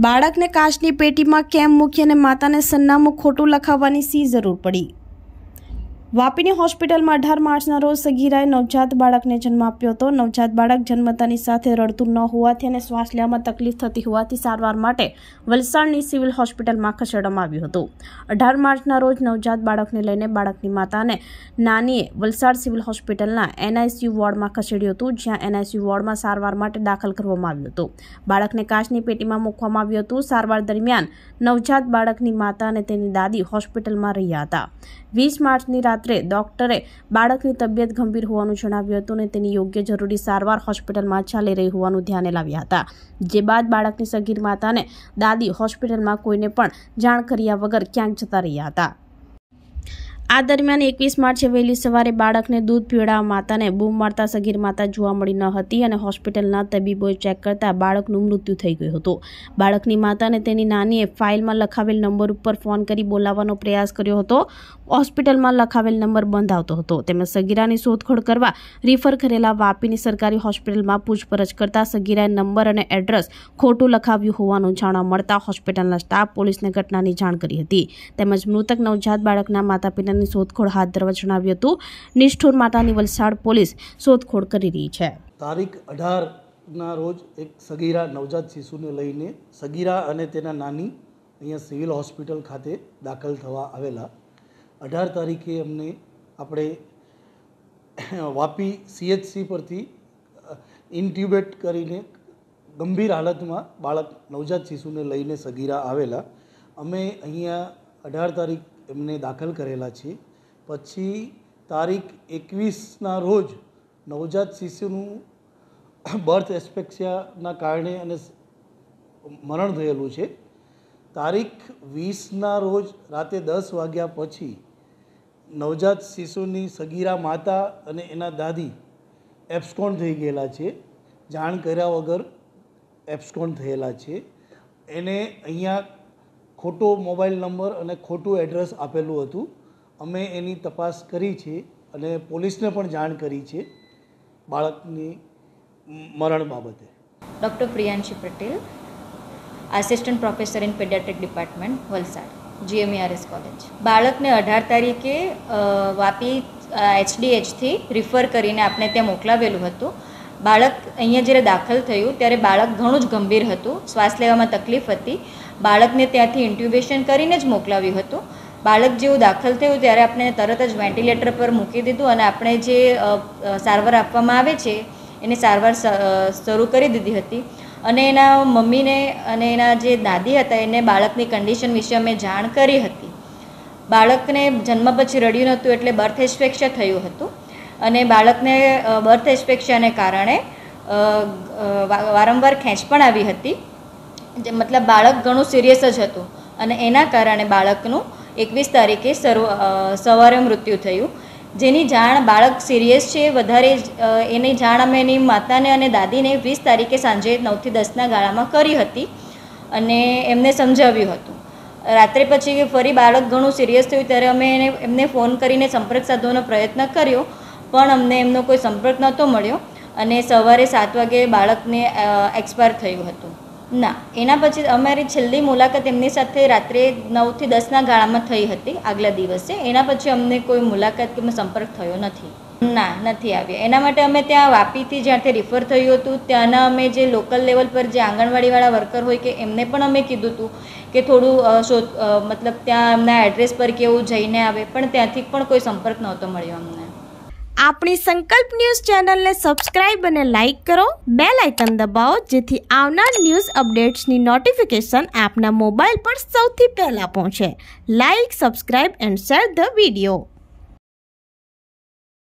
બાળકને કાચની પેટીમાં કેમ મૂકી અને માતાને સરનામું ખોટું લખાવવાની શી જરૂર પડી? વાપીની હોસ્પિટલમાં 18 માર્ચના રોજ સગીરાએ નવજાત બાળકને જન્મ આપ્યો હતો. નવજાત બાળક જન્મતાની સાથે રડતું ન હોવાથી અને શ્વાસ લેવામાં તકલીફ થતી હોવાથી સારવાર માટે વલસાડની સિવિલ હોસ્પિટલમાં ખસેડવામાં આવ્યું હતું. 18 માર્ચના રોજ નવજાત બાળકને લઈને બાળકની માતા અને નાનીએ વલસાડ સિવિલ હોસ્પિટલના NICU વોર્ડમાં ખસેડ્યું હતું, જ્યાં NICU વોર્ડમાં સારવાર માટે દાખલ કરવામાં આવ્યું હતું. બાળકને કાચની પેટીમાં મૂકવામાં આવ્યું હતું. સારવાર દરમિયાન નવજાત બાળકની માતા અને તેની દાદી હોસ્પિટલમાં રહ્યા હતા. 20 માર્ચની રાત્રે ડોક્ટરે બાળકની તબિયત ગંભીર હોવાનું જણાવ્યું હતું અને તેની યોગ્ય જરૂરી સારવાર હોસ્પિટલમાં ચાલી રહી હોવાનું ધ્યાને લાવ્યા હતા. જે બાદ બાળકની સગીર માતા અને દાદી હોસ્પિટલમાં કોઈને પણ જાણ કર્યા વગર ક્યાંક જતા રહ્યા હતા. આ દરમિયાન 21 માર્ચે વહેલી સવારે બાળકને દૂધ પીવડાવવા માતાને બૂમ મારતા સગીર માતા જોવા મળી ન હતી અને હોસ્પિટલના તબીબોએ ચેક કરતા બાળકનું મૃત્યુ થઈ ગયું હતું. બાળકની માતા અને તેની નાનીએ ફાઇલમાં લખાવેલ નંબર ઉપર ફોન કરી બોલાવવાનો પ્રયાસ કર્યો હતો. હોસ્પિટલમાં લખાવેલ નંબર બંધ આવતો હતો. તેમજ સગીરાની શોધખોળ કરવા રિફર કરેલા વાપીની સરકારી હોસ્પિટલમાં પૂછપરછ કરતા સગીરાએ નંબર અને એડ્રેસ ખોટું લખાવ્યું હોવાનું જાણવા મળતા હોસ્પિટલના સ્ટાફ પોલીસને ઘટનાની જાણ કરી હતી. તેમજ મૃતક નવજાત બાળકના માતા પિતાની શોધખોળ હાથ ધરવા જણાવ્યું હતું. નિષ્ઠુર માતાની વલસાડ પોલીસ શોધખોળ કરી રહી છે. તારીખ 18ના રોજ એક સગીરા નવજાત શિશુને લઈને સગીરા અને તેના નાની અહીંયા સિવિલ હોસ્પિટલ ખાતે દાખલ થવા આવેલા. 18 તારીખે અમને આપણે વાપી CHC પરથી ઇન્ટ્યુબેટ કરીને ગંભીર હાલતમાં બાળક નવજાત શિશુને લઈને સગીરા આવેલા. અમે અહીંયા 18 તારીખ એમને દાખલ કરેલા છે. પછી તારીખ 21ના રોજ નવજાત શિશુનું બર્થ એસ્પેક્સિયાના કારણે અને મરણ થયેલું છે. તારીખ 20ના રોજ રાતે 10 વાગ્યા પછી નવજાત શિશુની સગીરા માતા અને એના દાદી એબ્સ્કોન્ડ થઈ ગયેલા છે. જાણ કર્યા વગર એબ્સ્કોન્ડ થયેલા છે. એને અહીંયા ખોટો મોબાઈલ નંબર અને ખોટું એડ્રેસ આપેલું હતું. અમે એની તપાસ કરી છે અને પોલીસને પણ જાણ કરી છે બાળકની મરણ બાબતે. Doctor Priyanshi Patel, assistant professor in paediatric department, Valsad, GMERS college. બાળકને 18 તારીખે વાપી HDHથી રિફર કરીને આપણે ત્યાં મોકલાવેલું હતું. બાળક અહીંયા જ્યારે દાખલ થયું ત્યારે બાળક ઘણું જ ગંભીર હતું, શ્વાસ લેવામાં તકલીફ હતી. બાળકને ત્યાંથી ઇન્ટ્યુબેશન કરીને જ મોકલાવ્યું હતું. બાળક જેવું દાખલ થયું ત્યારે આપણે તરત જ વેન્ટિલેટર પર મૂકી દીધું અને આપણે જે સારવાર આપવામાં આવે છે એની સારવાર શરૂ કરી દીધી હતી. અને એના મમ્મીને અને એના જે દાદી હતા એને બાળકની કન્ડિશન વિશે અમે જાણ કરી હતી. બાળકને જન્મ પછી રડ્યું નહોતું એટલે બર્થ એસ્ફેક્સિયા થયું હતું અને બાળકને બર્થ એસ્ફેક્સિયાને કારણે વારંવાર ખેંચ પણ આવી હતી. મતલબ બાળક ઘણું સિરિયસ જ હતું અને એના કારણે બાળકનું 21 તારીખે સવારે મૃત્યુ થયું. જેની જાણ બાળક સિરિયસ છે વધારે એની જાણ અમે એની માતાને અને દાદીને 20 તારીખે સાંજે 9 થી 10ના ગાળામાં કરી હતી અને એમને સમજાવ્યું હતું. રાત્રે પછી ફરી બાળક ઘણું સિરિયસ થયું ત્યારે અમે એમને ફોન કરીને સંપર્ક સાધવાનો પ્રયત્ન કર્યો પણ અમને એમનો કોઈ સંપર્ક નહોતો મળ્યો અને સવારે 7 વાગે બાળકને એક્સપાયર થયું હતું. ના, એના પછી અમારી છેલ્લી મુલાકાત એમની સાથે રાત્રે 9 થી 10ના ગાળામાં થઈ હતી આગલા દિવસે. એના પછી અમને કોઈ મુલાકાત કે સંપર્ક થયો નથી. ના, નથી આવ્યા. એના માટે અમે ત્યાં વાપીથી જ્યાંથી રિફર થયું હતું ત્યાંના અમે જે લોકલ લેવલ પર જે આંગણવાડીવાળા વર્કર હોય કે એમને પણ અમે કીધું હતું કે થોડું મતલબ ત્યાં એમના એડ્રેસ પર કે એવું જઈને આવે, પણ ત્યાંથી પણ કોઈ સંપર્ક નહોતો મળ્યો અમને. આપણી સંકલ્પ ન્યૂઝ ચેનલને સબસ્ક્રાઇબ અને લાઇક કરો, બેલ આઇકન દબાવો જેથી આવનાર ન્યૂઝ અપડેટ્સની નોટિફિકેશન આપના મોબાઈલ પર સૌથી પહેલા પહોંચે. Like, subscribe and share the video.